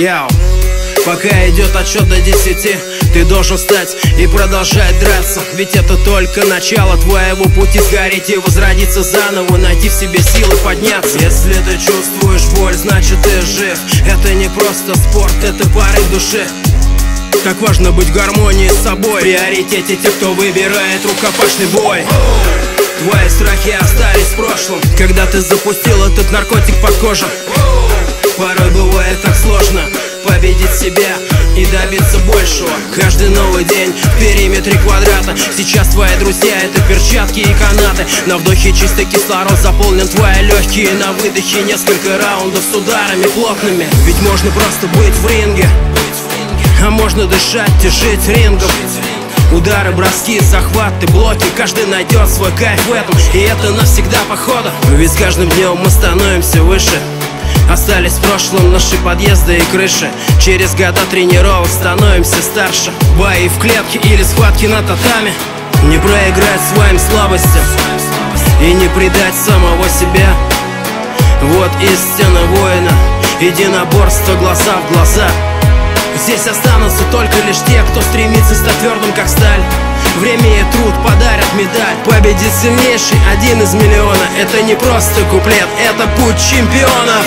Яу. Пока идет отсчет до 10, ты должен встать и продолжать драться. Ведь это только начало твоего пути сгореть и возродиться заново, найти в себе силы подняться. Если ты чувствуешь боль, значит ты жив. Это не просто спорт, это порыв души. Так важно быть в гармонии с собой. В приоритете те, кто выбирает рукопашный бой. Твои страхи остались в прошлом, когда ты запустил этот наркотик под кожу. Порой бывает так сложно победить себя и добиться большего. Каждый новый день в периметре квадрата. Сейчас твои друзья — это перчатки и канаты. На вдохе чистый кислород заполнен твои легкие, на выдохе несколько раундов с ударами плотными. Ведь можно просто быть в ринге, а можно дышать и жить рингом. Удары, броски, захваты, блоки, каждый найдет свой кайф в этом, и это навсегда походу. Ведь с каждым днем мы становимся выше. Остались в прошлом наши подъезды и крыши. Через года тренировок становимся старше. Бои в клетке или схватки на татами. Не проиграть своим слабостям и не предать самого себя. Вот истина воина, единоборство глаза в глаза. Здесь останутся только лишь те, кто стремится стать твердым, как сталь. Время и труд подарят медаль. Победит сильнейший, один из миллиона. Это не просто куплет, это путь чемпионов.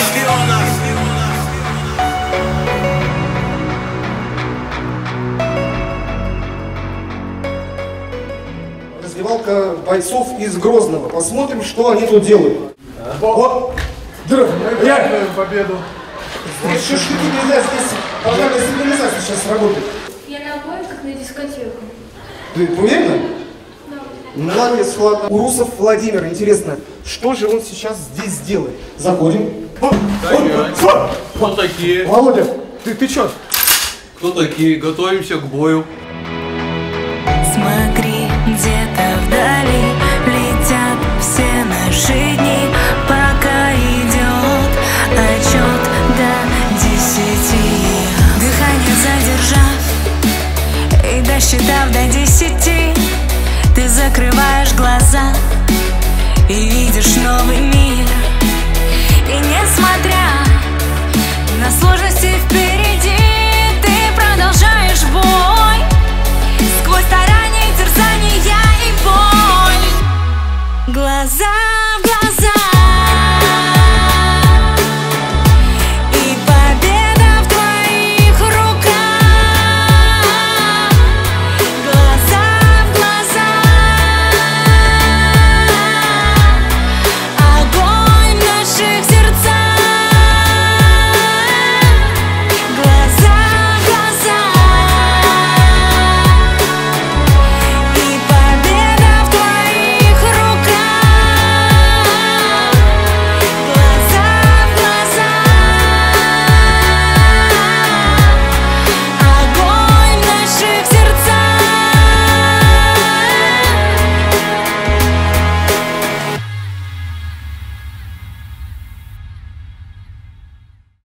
Раздевалка бойцов из Грозного. Посмотрим, что они тут делают. Вот. Реальную победу. Здесь шашлыки нельзя, здесь пожарная сигнализация сейчас работает. Я на обоих, как на дискотеку. Ты уверена? Да. Молодец, ладно. Урусов Владимир, интересно, что же он сейчас здесь делает? Заходим. Кто такие? Володя, ты чё? Кто такие? Готовимся к бою. Смотри, где-то вдали летят все наши дни, пока идет отчет до 10. Дыхание задержав и досчитав до 10, ты закрываешь глаза и видишь новый мир. И несмотря на сложности впереди, ты продолжаешь бой сквозь старания, терзания и боль. Глаза